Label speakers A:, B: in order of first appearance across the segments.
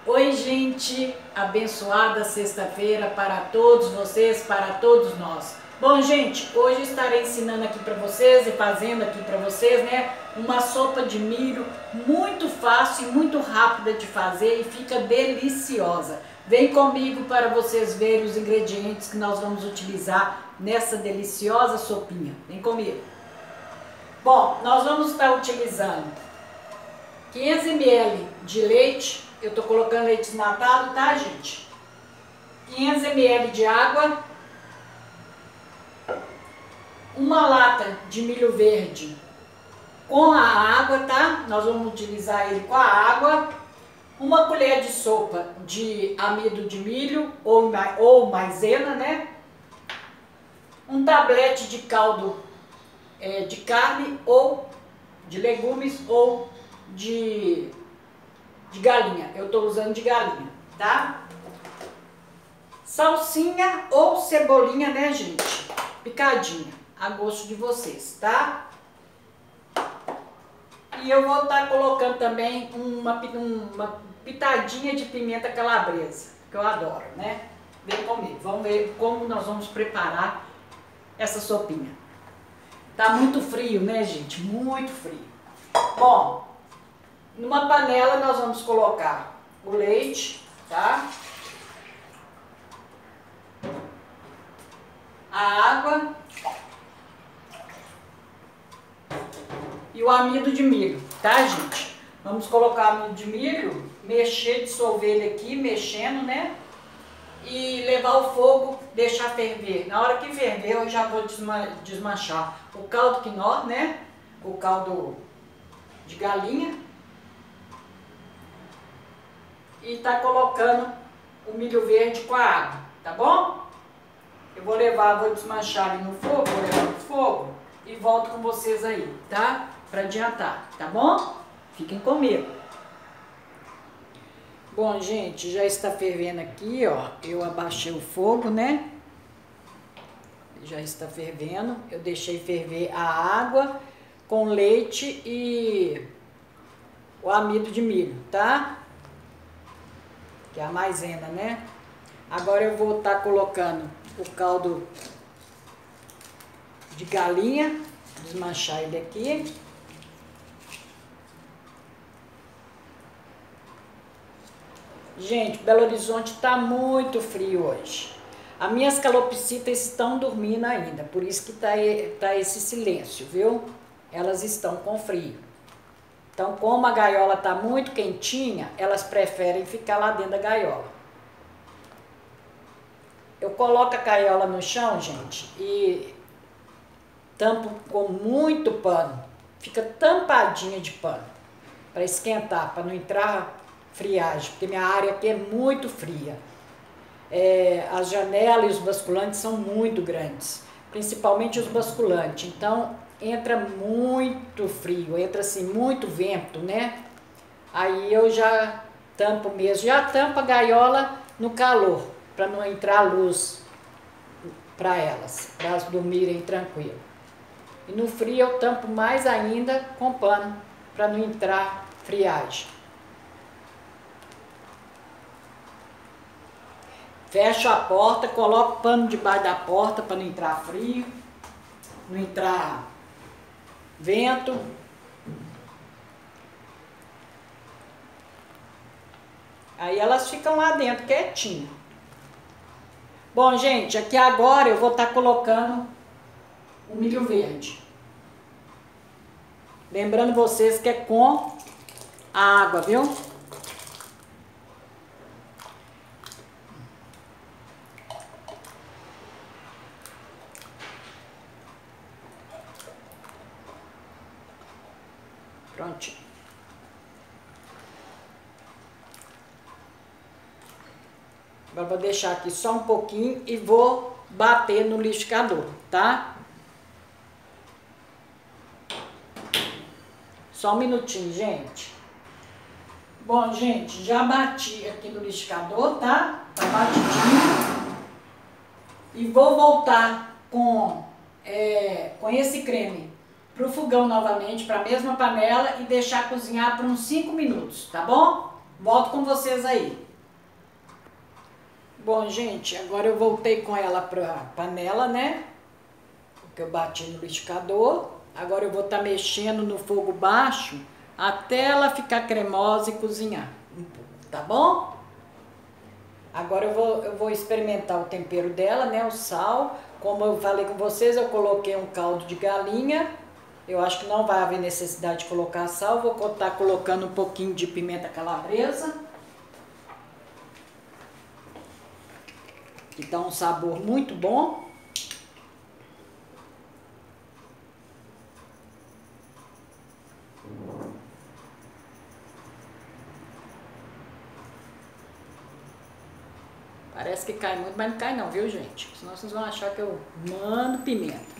A: Oi, gente, abençoada sexta-feira para todos vocês, para todos nós. Bom, gente, hoje estarei ensinando aqui para vocês e fazendo aqui para vocês, né, uma sopa de milho muito fácil e muito rápida de fazer e fica deliciosa. Vem comigo para vocês verem os ingredientes que nós vamos utilizar nessa deliciosa sopinha. Vem comigo. Bom, nós vamos estar utilizando 500 ml de leite. Eu tô colocando leite desnatado, tá, gente? 500 ml de água, uma lata de milho verde com a água, tá? Nós vamos utilizar ele com a água, uma colher de sopa de amido de milho ou maisena, né? Um tablete de caldo de carne ou de legumes ou de galinha. Eu tô usando de galinha, tá? Salsinha ou cebolinha, né, gente? Picadinha, a gosto de vocês, tá? E eu vou estar colocando também uma pitadinha de pimenta calabresa, que eu adoro, né? Vem comigo, vamos ver como nós vamos preparar essa sopinha. Tá muito frio, né, gente? Muito frio. Bom, numa panela nós vamos colocar o leite, tá? A água e o amido de milho, tá, gente? Vamos colocar o amido de milho, mexer, dissolver ele aqui, mexendo, né? E levar o fogo, deixar ferver. Na hora que ferver eu já vou desmanchar o caldo quinó, né? O caldo de galinha. E tá colocando o milho verde com a água, tá bom? Eu vou desmanchar ali no fogo, vou levar no fogo e volto com vocês aí, tá? Pra adiantar, tá bom? Fiquem comigo. Bom, gente, já está fervendo aqui, ó. Eu abaixei o fogo, né? Já está fervendo. Eu deixei ferver a água com leite e o amido de milho, tá? Que é a maisena, né? Agora eu vou estar colocando o caldo de galinha, desmanchar ele aqui. Gente, Belo Horizonte tá muito frio hoje. As minhas calopsitas estão dormindo ainda, por isso que tá esse silêncio, viu? Elas estão com frio. Então, como a gaiola tá muito quentinha, elas preferem ficar lá dentro da gaiola. Eu coloco a gaiola no chão, gente, e tampo com muito pano. Fica tampadinha de pano, para esquentar, para não entrar friagem, porque minha área aqui é muito fria. As janelas e os basculantes são muito grandes, principalmente os basculantes. Então, entra muito frio, entra assim muito vento, né? Aí eu já tampo mesmo, já tampo a gaiola no calor, para não entrar luz para elas dormirem tranquilo. E no frio eu tampo mais ainda com pano, para não entrar friagem. Fecho a porta, coloco pano debaixo da porta para não entrar frio, não entrar vento. Aí elas ficam lá dentro quietinho. Bom, gente, aqui agora eu vou estar colocando o milho verde. Lembrando vocês que é com a água, viu? Prontinho. Agora vou deixar aqui só um pouquinho e vou bater no liquidificador, tá? Só um minutinho, gente. Bom, gente, já bati aqui no liquidificador, tá? Tá batidinho. E vou voltar com esse creme pro fogão novamente, para a mesma panela e deixar cozinhar por uns 5 minutos, tá bom? Volto com vocês aí. Bom, gente, agora eu voltei com ela pra panela, né? Que eu bati no liquidificador. Agora eu vou estar mexendo no fogo baixo até ela ficar cremosa e cozinhar um pouco, tá bom? Agora eu vou experimentar o tempero dela, né? O sal. Como eu falei com vocês, eu coloquei um caldo de galinha. Eu acho que não vai haver necessidade de colocar sal. Vou estar colocando um pouquinho de pimenta calabresa, que dá um sabor muito bom. Parece que cai muito, mas não cai não, viu, gente? Senão vocês vão achar que eu mando pimenta.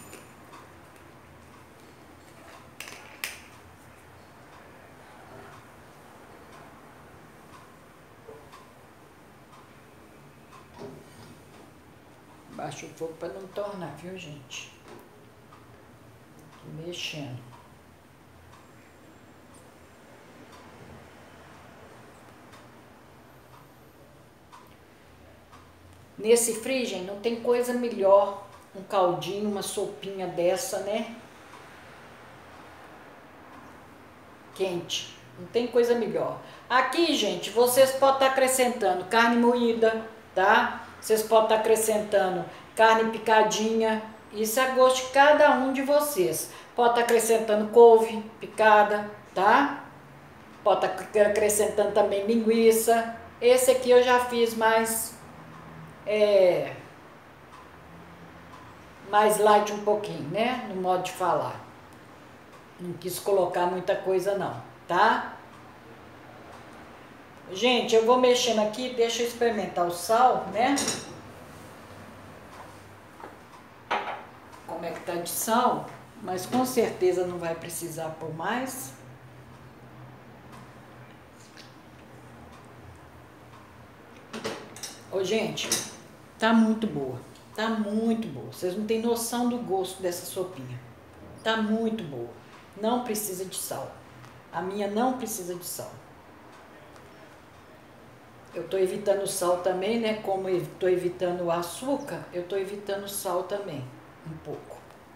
A: Baixa o fogo para não tornar, viu, gente? Tô mexendo. Nesse frio, gente, não tem coisa melhor, um caldinho, uma sopinha dessa, né? Quente. Não tem coisa melhor. Aqui, gente, vocês podem estar acrescentando carne moída, tá? Vocês podem estar acrescentando carne picadinha. Isso é a gosto de cada um de vocês. Pode estar acrescentando couve picada, tá? Pode estar acrescentando também linguiça. Esse aqui eu já fiz mais light um pouquinho, né? No modo de falar. Não quis colocar muita coisa não, tá? Gente, eu vou mexendo aqui, deixa eu experimentar o sal, né? Como é que tá de sal, mas com certeza não vai precisar pôr mais. Ô, gente, tá muito boa. Tá muito boa. Vocês não têm noção do gosto dessa sopinha. Tá muito boa. Não precisa de sal. A minha não precisa de sal. Eu tô evitando o sal também, né? Como eu tô evitando o açúcar, eu tô evitando o sal também, um pouco.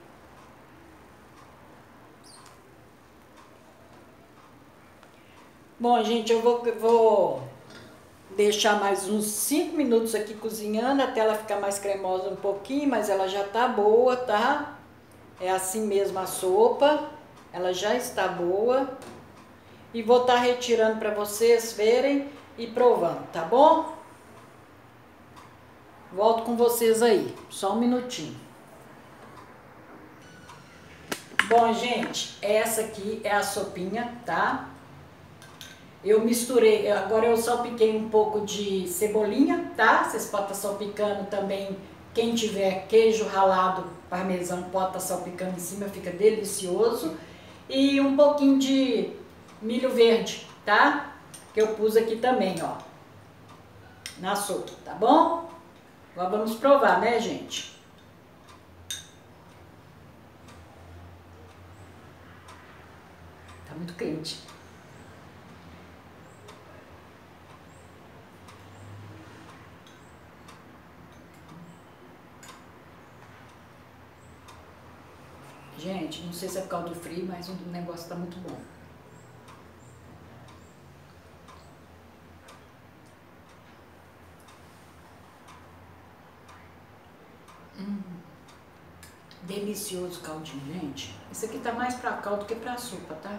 A: Bom, gente, eu vou deixar mais uns 5 minutos aqui cozinhando até ela ficar mais cremosa um pouquinho, mas ela já tá boa, tá? É assim mesmo a sopa, ela já está boa. E vou estar retirando para vocês verem e provando, tá bom? Volto com vocês aí, só um minutinho. Bom, gente, essa aqui é a sopinha, tá? Eu misturei, agora eu salpiquei um pouco de cebolinha, tá? Vocês podem estar salpicando também, quem tiver queijo ralado, parmesão, pode estar salpicando em cima, fica delicioso. E um pouquinho de milho verde, tá? Que eu pus aqui também, ó, na sopa, tá bom? Agora vamos provar, né, gente? Tá muito quente. Gente, não sei se é por causa do frio, mas o negócio tá muito bom. Delicioso caldinho, gente. Esse aqui tá mais pra caldo que pra sopa, tá?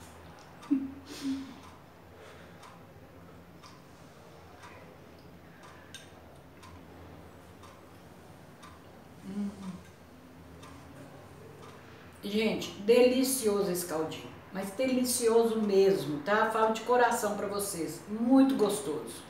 A: Gente, delicioso esse caldinho. Mas delicioso mesmo, tá? Falo de coração pra vocês. Muito gostoso.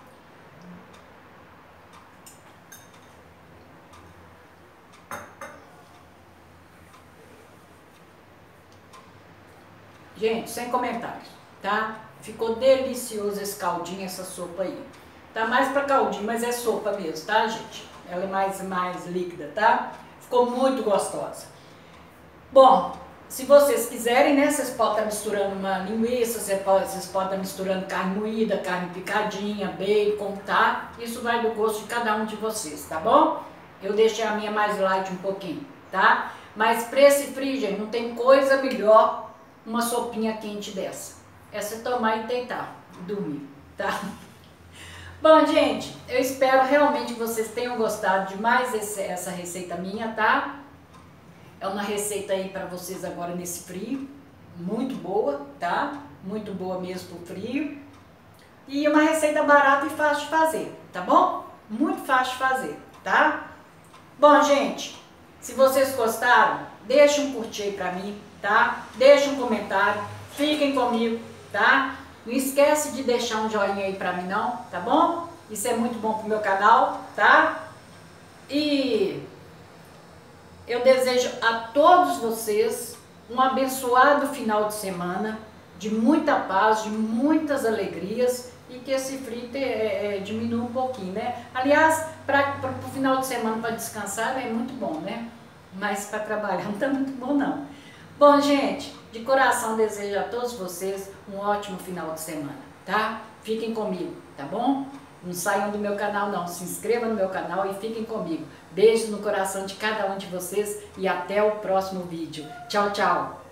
A: Gente, sem comentários, tá? Ficou delicioso esse caldinho, essa sopa aí. Tá mais pra caldinho, mas é sopa mesmo, tá, gente? Ela é mais líquida, tá? Ficou muito gostosa. Bom, se vocês quiserem, né, vocês podem estar misturando uma linguiça, vocês podem estar misturando carne moída, carne picadinha, bacon, tá? Isso vai do gosto de cada um de vocês, tá bom? Eu deixei a minha mais light um pouquinho, tá? Mas para esse frio, gente, não tem coisa melhor uma sopinha quente dessa. É você tomar e deitar, dormir, tá? Bom, gente, eu espero realmente que vocês tenham gostado de mais essa receita minha, tá? É uma receita aí para vocês agora nesse frio, muito boa, tá? Muito boa mesmo pro frio. E uma receita barata e fácil de fazer, tá bom? Muito fácil de fazer, tá? Bom, gente, se vocês gostaram, deixa um curtir aí pra mim, tá? Deixa um comentário, fiquem comigo, tá? Não esquece de deixar um joinha aí pra mim não, tá bom? Isso é muito bom pro meu canal, tá? E eu desejo a todos vocês um abençoado final de semana, de muita paz, de muitas alegrias e que esse frio diminua um pouquinho, né? Aliás, para o final de semana, para descansar, é muito bom, né? Mas para trabalhar não tá muito bom, não. Bom, gente, de coração desejo a todos vocês um ótimo final de semana, tá? Fiquem comigo, tá bom? Não saiam do meu canal não, se inscrevam no meu canal e fiquem comigo. Beijos no coração de cada um de vocês e até o próximo vídeo. Tchau, tchau!